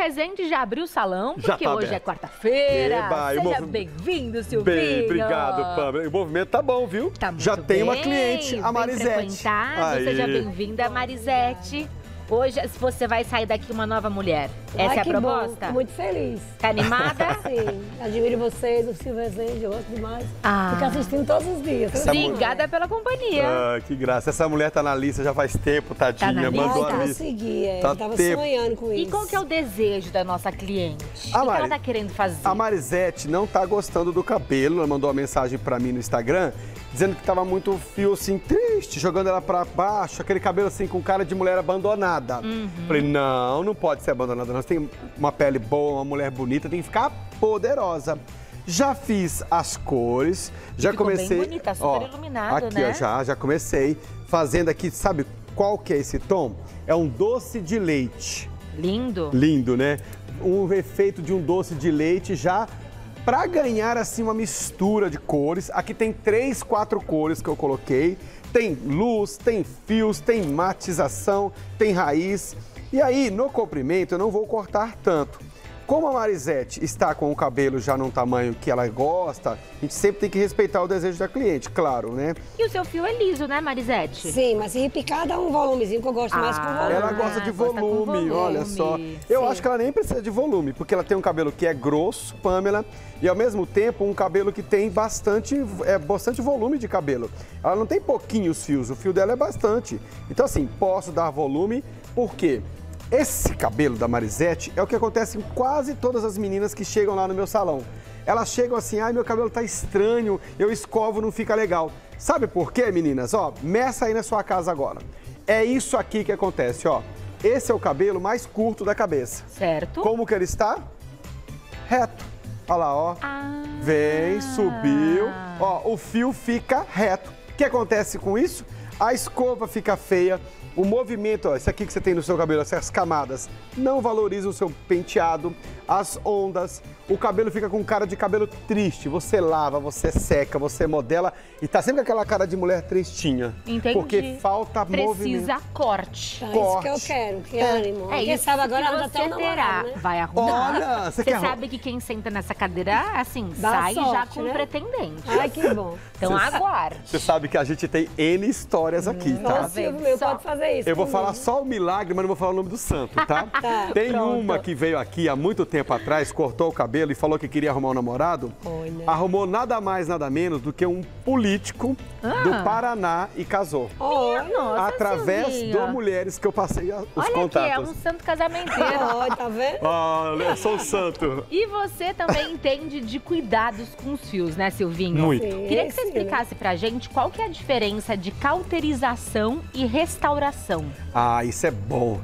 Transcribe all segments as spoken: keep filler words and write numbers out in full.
Rezende já abriu o salão, Já porque tá hoje aberto. é quarta-feira. Eba, e o Seja movi- bem-vindo, Silvinho. Bem, obrigado, Pamela. O movimento tá bom, viu? Tá muito Já tem uma bem, cliente, a bem Marisete. frequentado. Aí. Seja bem-vinda, Marisete. Hoje você vai sair daqui uma nova mulher. Essa Ai, é a que proposta? Bom, muito feliz. Tá animada? Sim, admiro vocês, o Silvio Rezende, eu gosto demais. Ah. Fico assistindo todos os dias. Essa mulher- Obrigada pela companhia. Ah, que graça. Essa mulher tá na lista já faz tempo, tadinha. Tá na lista? Mandou Ai, a tá, lista. consegui, é. Tá eu tava tempo. sonhando com isso. E qual que é o desejo da nossa cliente? O que, A que Mari- ela tá querendo fazer? A Marisete não tá gostando do cabelo. Ela mandou uma mensagem pra mim no Instagram, dizendo que tava muito fio assim, triste, jogando ela pra baixo, aquele cabelo assim com cara de mulher abandonada. Uhum. Falei, não, não pode ser abandonada. Nós tem uma pele boa, uma mulher bonita, tem que ficar poderosa. Já fiz as cores, já Ficou bem comecei. bonita, super iluminado, aqui, né? ó, já, já comecei fazendo aqui, sabe qual que é esse tom? É um doce de leite. Lindo. Lindo, né? Um efeito de um doce de leite já para ganhar assim uma mistura de cores. Aqui tem três, quatro cores que eu coloquei. Tem luz, tem fios, tem matização, tem raiz. E aí, no comprimento, eu não vou cortar tanto. Como a Marisete está com o cabelo já num tamanho que ela gosta, a gente sempre tem que respeitar o desejo da cliente, claro, né? E o seu fio é liso, né, Marisete? Sim, mas se repicar dá um volumezinho que eu gosto mais com Ah, volume. Ela gosta de gosta com volume, volume. olha só. Eu Sim. acho que ela nem precisa de volume, porque ela tem um cabelo que é grosso, Pamela, e ao mesmo tempo um cabelo que tem bastante, é, bastante volume de cabelo. Ela não tem pouquinhos fios, o fio dela é bastante. Então assim, posso dar volume, por quê? Esse cabelo da Marisete é o que acontece em quase todas as meninas que chegam lá no meu salão. Elas chegam assim, ai, meu cabelo tá estranho, eu escovo, não fica legal. Sabe por quê, meninas? Ó, meça aí na sua casa agora. É isso aqui que acontece, ó. Esse é o cabelo mais curto da cabeça. Certo. Como que ele está? Reto. Olha lá, ó. Ah. Vem, subiu. Ó, o fio fica reto. O que acontece com isso? A escova fica feia. O movimento, ó, esse aqui que você tem no seu cabelo, essas camadas, não valoriza o seu penteado, as ondas, o cabelo fica com cara de cabelo triste. Você lava, você seca, você modela e tá sempre com aquela cara de mulher tristinha. Entendi. Porque falta movimento. Precisa corte. Tá, isso que eu corte. quero, que É. ânimo. É Quem isso sabe agora que ela já você tem um terá. namorado, né? Vai arrumar. Olha, você você quer arrum- sabe que quem senta nessa cadeira, assim, Dá sai já sorte, com né? pretendente. Ai, que bom. Então Você- aguarde. Você sabe que a gente tem N histórias aqui, Só tá? o Silvio meu Só- pode fazer isso. Eu vou comigo. falar só o milagre, mas não vou falar o nome do santo, tá? Tá, Tem pronto. uma que veio aqui há muito tempo atrás, cortou o cabelo e falou que queria arrumar um namorado. Olha. Arrumou nada mais, nada menos do que um político Ah. do Paraná e casou. Olha, Nossa, através Silvinha. de mulheres que eu passei a- os Olha contatos. aqui, é um santo casamenteiro. olha, tá vendo? Olha, eu sou o santo. E você também entende de cuidados com os fios, né, Silvinho? Muito. Sim, Queria que você sim, né? explicasse pra gente qual que é a diferença de cauterização e restauração. Ah, isso é bom.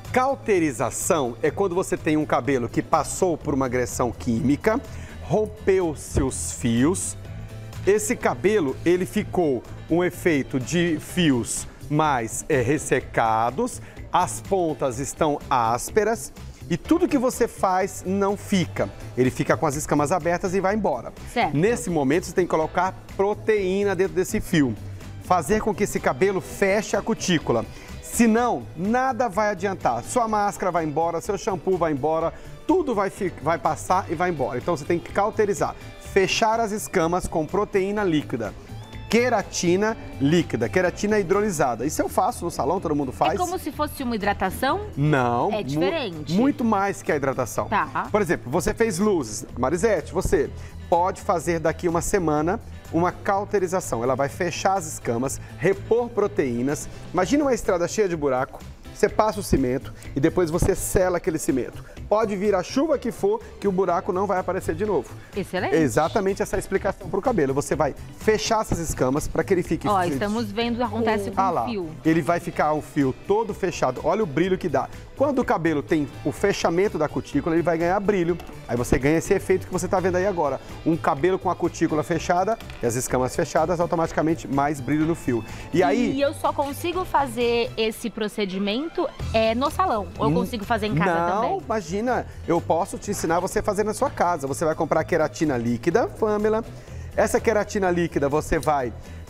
Cauterização é quando você tem um cabelo que passou por uma agressão química, rompeu seus fios. Esse cabelo, ele ficou um efeito de fios mais é, ressecados, as pontas estão ásperas e tudo que você faz não fica. Ele fica com as escamas abertas e vai embora. Certo. Nesse momento, você tem que colocar proteína dentro desse fio. Fazer com que esse cabelo feche a cutícula. Senão, nada vai adiantar. Sua máscara vai embora, seu shampoo vai embora, tudo vai, fi- vai passar e vai embora. Então, você tem que cauterizar. Fechar as escamas com proteína líquida. Queratina líquida, queratina hidrolisada. Isso eu faço no salão, todo mundo faz. É como se fosse uma hidratação? Não. É mu- diferente. Muito mais que a hidratação. Tá. Por exemplo, você fez luzes. Marisete, você pode fazer daqui uma semana uma cauterização. Ela vai fechar as escamas, repor proteínas. Imagina uma estrada cheia de buraco. Você passa o cimento e depois você sela aquele cimento. Pode vir a chuva que for, que o buraco não vai aparecer de novo. Excelente. Exatamente essa explicação para o cabelo. Você vai fechar essas escamas para que ele fique... Ó, estamos vendo o que acontece com Ah o lá, fio. ele vai ficar o fio todo fechado. Olha o brilho que dá. Quando o cabelo tem o fechamento da cutícula, ele vai ganhar brilho. Aí você ganha esse efeito que você está vendo aí agora. Um cabelo com a cutícula fechada e as escamas fechadas, automaticamente mais brilho no fio. E aí... E eu só consigo fazer esse procedimento é, no salão? Ou eu consigo fazer em casa Não, também? imagina, eu posso te ensinar você a fazer na sua casa. Você vai comprar queratina líquida, Pamela. Essa queratina líquida você vai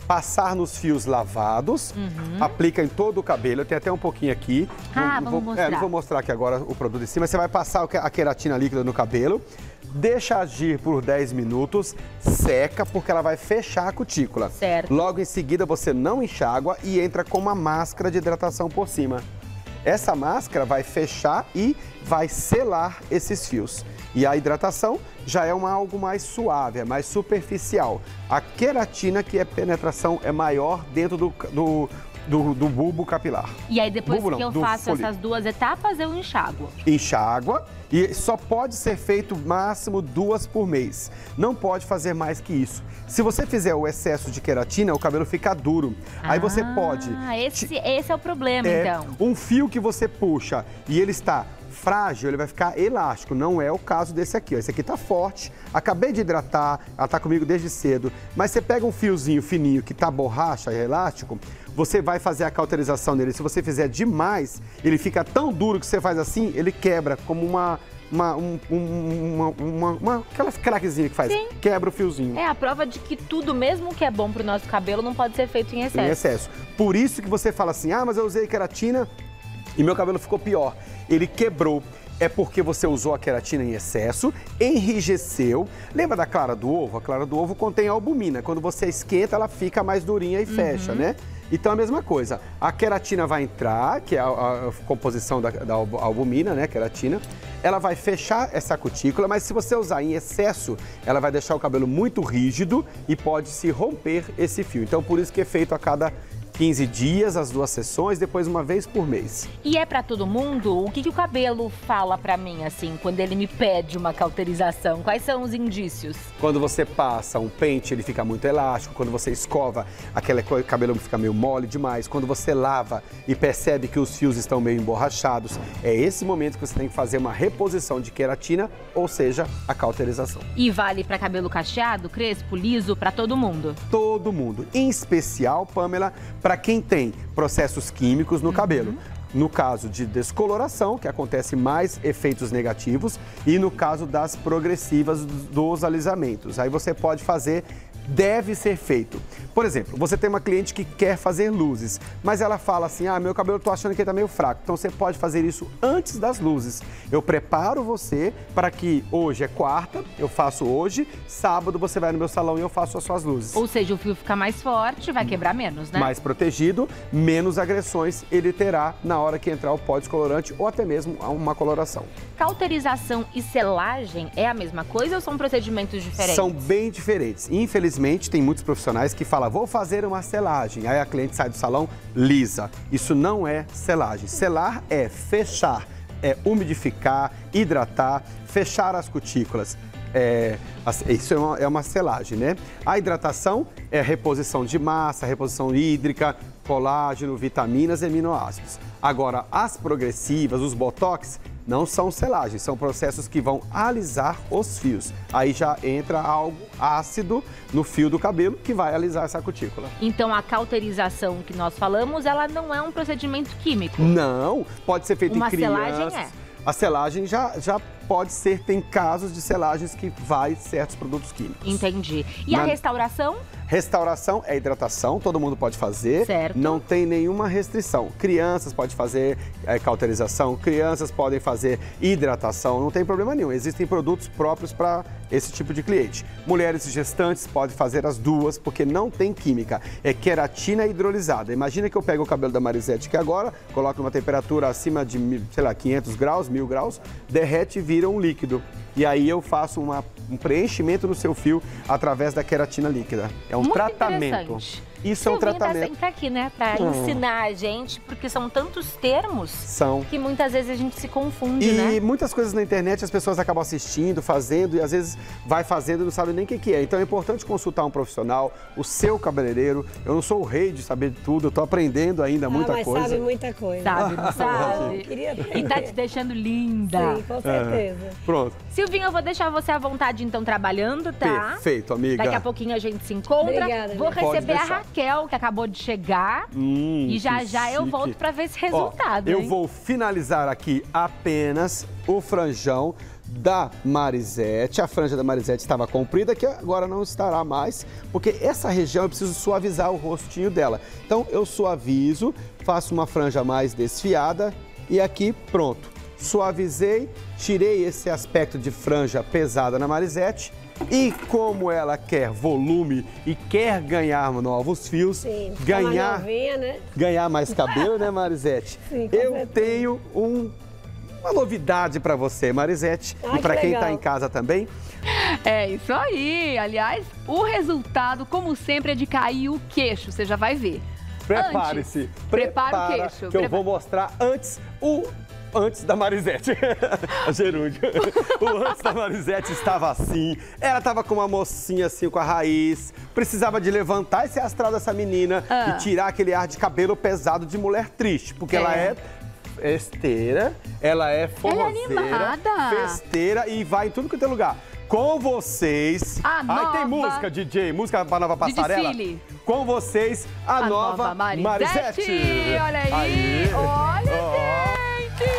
passar nos fios lavados, Uhum. aplica em todo o cabelo. Eu tenho até um pouquinho aqui. Ah, não, vamos vou, mostrar. É, não vou mostrar aqui agora o produto em cima. Você vai passar a queratina líquida no cabelo, deixa agir por dez minutos, seca, porque ela vai fechar a cutícula. Certo. Logo em seguida, você não enxágua e entra com uma máscara de hidratação por cima. Essa máscara vai fechar e vai selar esses fios. E a hidratação já é uma, algo mais suave, é mais superficial. A queratina, que é penetração, é maior dentro do, do, do, do bulbo capilar. E aí depois Bulbo que não, eu do faço folículo. essas duas etapas, eu enxáguo. Enxágua e só pode ser feito máximo duas por mês. Não pode fazer mais que isso. Se você fizer o excesso de queratina, o cabelo fica duro. Aí você pode... Ah, esse, esse é o problema, É, então. um fio que você puxa e ele está frágil, ele vai ficar elástico. Não é o caso desse aqui, ó. Esse aqui tá forte. Acabei de hidratar, ela tá comigo desde cedo. Mas você pega um fiozinho fininho que tá borracha e elástico, você vai fazer a cauterização nele. Se você fizer demais, ele fica tão duro que você faz assim, ele quebra como uma... Uma, um, um, uma, uma, uma, aquela craquezinha que faz, Sim. quebra o fiozinho. É a prova de que tudo, mesmo que é bom pro nosso cabelo, não pode ser feito em excesso. Em excesso. Por isso que você fala assim, ah, mas eu usei queratina e meu cabelo ficou pior. Ele quebrou. É porque você usou a queratina em excesso, enrijeceu. Lembra da clara do ovo? A clara do ovo contém albumina. Quando você esquenta, ela fica mais durinha e fecha, né? Então, a mesma coisa. A queratina vai entrar, que é a, a composição da, da albumina, né? Queratina. Ela vai fechar essa cutícula, mas se você usar em excesso, ela vai deixar o cabelo muito rígido e pode se romper esse fio. Então, por isso que é feito a cada quinze dias, as duas sessões, depois uma vez por mês. E é pra todo mundo? O que, que o cabelo fala pra mim, assim, quando ele me pede uma cauterização? Quais são os indícios? Quando você passa um pente, ele fica muito elástico. Quando você escova, aquele cabelo fica meio mole demais. Quando você lava e percebe que os fios estão meio emborrachados, é esse momento que você tem que fazer uma reposição de queratina, ou seja, a cauterização. E vale pra cabelo cacheado, crespo, liso, pra todo mundo? Todo mundo, em especial, Pamela, para quem tem processos químicos no cabelo. No caso de descoloração, que acontece mais efeitos negativos, e no caso das progressivas dos alisamentos. Aí você pode fazer, deve ser feito. Por exemplo, você tem uma cliente que quer fazer luzes, mas ela fala assim, ah, meu cabelo eu tô achando que ele tá meio fraco. Então você pode fazer isso antes das luzes. Eu preparo você para que hoje é quarta, eu faço hoje, sábado você vai no meu salão e eu faço as suas luzes. Ou seja, o fio fica mais forte, vai quebrar menos, né? Mais protegido, menos agressões ele terá na hora que entrar o pó descolorante ou até mesmo uma coloração. Cauterização e selagem é a mesma coisa ou são procedimentos diferentes? São bem diferentes. Infelizmente, tem muitos profissionais que falam, vou fazer uma selagem. Aí a cliente sai do salão lisa. Isso não é selagem. Selar é fechar, é umidificar, hidratar, fechar as cutículas. É, isso é uma, é uma selagem, né? A hidratação é reposição de massa, reposição hídrica, colágeno, vitaminas e aminoácidos. Agora, as progressivas, os botox, não são selagens, são processos que vão alisar os fios. Aí já entra algo ácido no fio do cabelo que vai alisar essa cutícula. Então a cauterização que nós falamos, ela não é um procedimento químico? Não, pode ser feito Uma em crianças. selagem é? A selagem já, já pode ser, tem casos de selagens que vai certos produtos químicos. Entendi. E Na- a restauração? Restauração é hidratação, todo mundo pode fazer. Certo. Não tem nenhuma restrição. Crianças podem fazer é, cauterização, crianças podem fazer hidratação, não tem problema nenhum. Existem produtos próprios para esse tipo de cliente. Mulheres gestantes podem fazer as duas, porque não tem química. É queratina hidrolisada. Imagina que eu pego o cabelo da Marisete aqui agora, coloco numa temperatura acima de, sei lá, quinhentos graus, mil graus, derrete e vira um líquido. E aí eu faço uma, um preenchimento no seu fio através da queratina líquida. É um Muito tratamento. interessante. Isso é um Silvinha tratamento. tá sempre aqui, né? Pra Hum. ensinar a gente, porque são tantos termos São. que muitas vezes a gente se confunde, E né? muitas coisas na internet as pessoas acabam assistindo, fazendo e às vezes vai fazendo e não sabe nem o que, que é. Então é importante consultar um profissional, o seu cabeleireiro. Eu não sou o rei de saber de tudo, eu tô aprendendo ainda muita ah, mas coisa. sabe muita coisa. Sabe, não sabe? Queria aprender. E tá te deixando linda. Sim, com certeza. Pronto. Silvinha, eu vou deixar você à vontade, então, trabalhando, tá? Perfeito, amiga. Daqui a pouquinho a gente se encontra. Obrigada, Vou amiga. Pode receber a deixar. Raquel, que acabou de chegar. Hum, e já que já eu chique. volto pra ver esse Ó, resultado, eu hein? vou finalizar aqui apenas o franjão da Marisete. A franja da Marisete estava comprida, que agora não estará mais, porque essa região eu preciso suavizar o rostinho dela. Então eu suavizo, faço uma franja mais desfiada e aqui pronto. Suavizei, tirei esse aspecto de franja pesada na Marisete e como ela quer volume e quer ganhar novos fios, Sim, fica ganhar, mais novinha, né? ganhar mais cabelo, né, Marisete? Sim, com eu certeza. tenho um, uma novidade para você, Marisete, Ai, e para que quem legal. está em casa também. É isso aí. Aliás, o resultado, como sempre, é de cair o queixo. Você já vai ver. Prepare-se, Antes, prepara o prepara queixo, que eu prepara. vou mostrar antes o antes da Marisete. A gerúndia. O antes da Marisete estava assim, ela estava com uma mocinha assim com a raiz, precisava de levantar esse astral dessa menina Ah. e tirar aquele ar de cabelo pesado de mulher triste, porque É. ela é festeira, ela é forrozeira, animada. festeira e vai em tudo quanto é lugar. Com vocês. A Ai, tem nova- música, D J, música para nova De passarela. desfile. Com vocês, a, A nova, nova Marisete. Marisete. Olha aí. Aí. Olha, Ó. gente.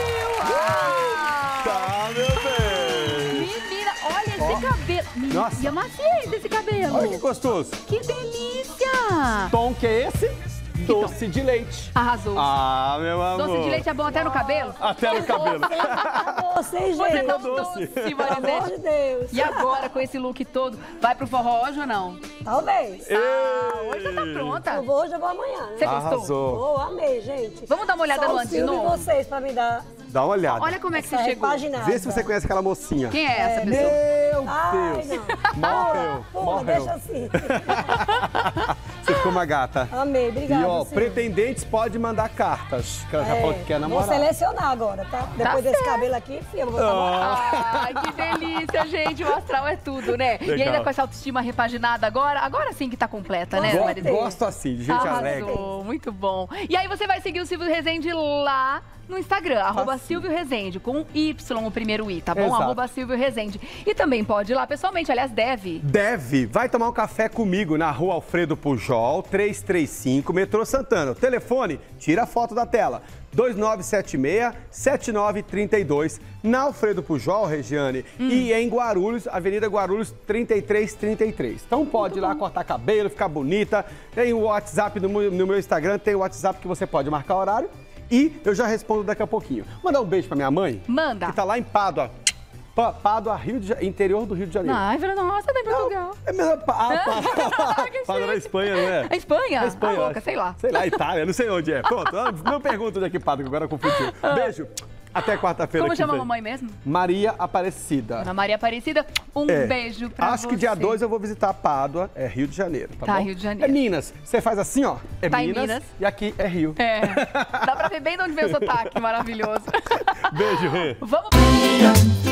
Uau. Tá, meu bem. Menina, olha Ó. esse cabelo. Menina, Nossa. E a maciez desse cabelo. Olha que gostoso. Que delícia. Tom que é esse? Doce de leite. Arrasou. Ah, meu amor. Doce de leite é bom até no cabelo? Até no cabelo. Vocês, Você gente. tá um doce. doce, Pelo amor Marisete. de Deus. E agora, com esse look todo, vai pro forró hoje ou não? Talvez. Ah, hoje você tá pronta. Eu vou hoje, eu vou amanhã, né? Você gostou? Arrasou. Oh, amei, gente. Vamos dar uma olhada Só no o antes de Silvio e novo? vocês pra me dar Dá uma olhada. Olha como é que essa você chegou. repaginada. Vê se você conhece aquela mocinha. Quem é essa pessoa? Meu Ai, Deus. não. Morreu, Pula, morreu. deixa assim. Você ficou uma gata. Amei, obrigada. E ó, Silvio. pretendentes pode mandar cartas. Que ela já É, falou que quer vou namorar. selecionar agora, tá? Depois desse cabelo aqui, filho, eu vou namorar. Ai, que delícia, gente. O astral é tudo, né? E Legal. ainda com essa autoestima repaginada agora, agora sim que tá completa, né, Com Go- Marisete? Gosto assim, de gente alegre. Arrasou, muito bom. E aí você vai seguir o Silvio Rezende lá no Instagram, arroba Silvio Rezende, com Y, o primeiro I, tá bom? Exato. Arroba Silvio Rezende. E também pode ir lá pessoalmente, aliás, deve. Deve. Vai tomar um café comigo na rua Alfredo Pujol, trezentos e trinta e cinco, metrô Santana. O telefone, tira a foto da tela. dois nove sete seis, sete nove três dois, na Alfredo Pujol, Regiane, Hum. e em Guarulhos, Avenida Guarulhos trinta e três trinta e três. Então pode ir lá cortar cabelo, ficar bonita. Tem o WhatsApp no meu, no meu Instagram, tem o WhatsApp que você pode marcar horário. E eu já respondo daqui a pouquinho. Mandar um beijo pra minha mãe. Manda. Que tá lá em Pádua. Pá- Pádua, Rio de Ja- interior do Rio de Janeiro. Ai, Vera, nossa, tá em Portugal. É mesmo. Ah, pá. Que Pádua na chique. Espanha, não é? É Espanha? É Espanha, Tá eu louca, acho. sei lá. Sei lá, Itália, não sei onde é. Pronto, não pergunta onde é que Pádua, que agora eu confundi. Beijo. Até quarta-feira Como que chama a vem. mamãe mesmo? Maria Aparecida. Ana Maria Aparecida, um É. beijo pra Acho você. que dia dois eu vou visitar Pádua, é Rio de Janeiro, tá, Tá, bom? Rio de Janeiro. É Minas. Você faz assim, ó. É Tá em Minas, Minas. e aqui é Rio. É, dá pra ver bem de onde veio o sotaque maravilhoso. Beijo, Rê. Vamos...